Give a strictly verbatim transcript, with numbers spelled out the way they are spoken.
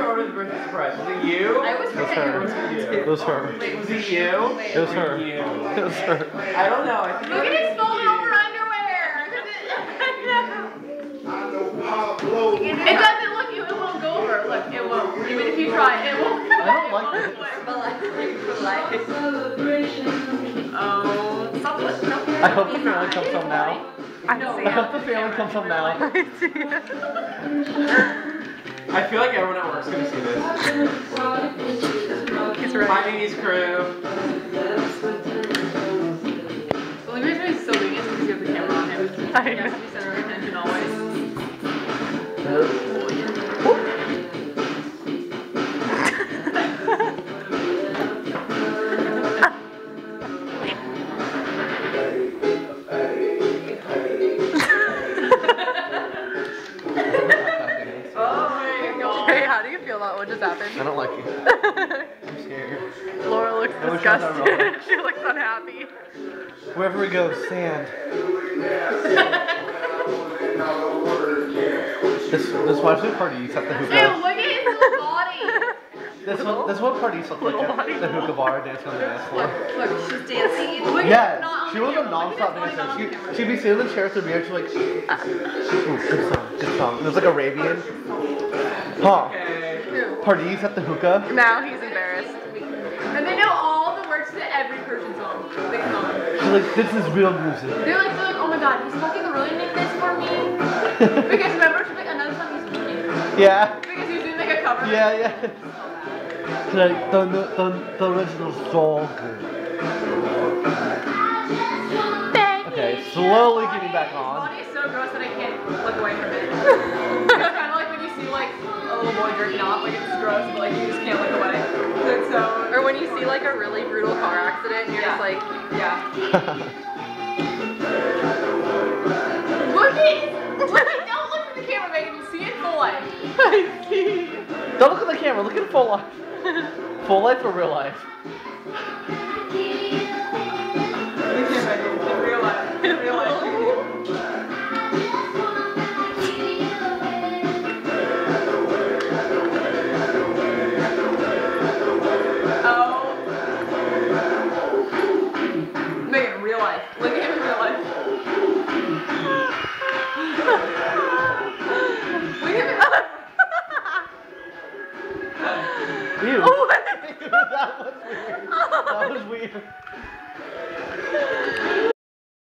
ordered the birthday surprise? Was it you? I was pretending. It was her. It was her. Wait, was it you? It was her. You? It was her. I don't know. I think Look at his folded over underwear. It doesn't look. It won't go over. Look, it won't. Even if you try, it won't. I don't like it. Oh, stop looking. No. I hope the family comes home now. I know. I hope the family comes home now. I feel like everyone at work's gonna see this. He's right. Hi, Amy's crew. The only reason he's so big is because you have the camera on him. He has to be center of attention always. What just happened? I don't like you. I'm scared. Laura looks I disgusted. She looks unhappy. Wherever we go, sand. this this watching party except the hookah. Ew, look at his little body. This one, this one party looks like a, the hookah bar dancing on the dance floor. Look, look, she's dancing. Look Yeah, not she on was a camera. non-stop Look at his body dancer. not on She, she'd be sitting in the chair with her beer, she's like, ooh, good song, good song. It was like Arabian. Huh. Parties at the hookah. Now he's embarrassed. And they know all the words to every Persian song. They come on. She's like, this is real music. They're like, they're like, oh my god, he's fucking really make this for me. Because remember, she's like, another song he's doing. Yeah. Because he's doing like a cover. Yeah, yeah. She's like, the, the, the original song. Okay, slowly getting back on. His body is so gross that I can't look away from it. It's kind of like when you see like a little boy jerking off, like it's gross, but like you just can't look away. It's so. Or when you see like a really brutal car accident, and you're yeah. just like, yeah. Look at, look at, don't look at the camera, Megan. You see it full life. I see. Don't look at the camera. Look at full life. Full life or real life?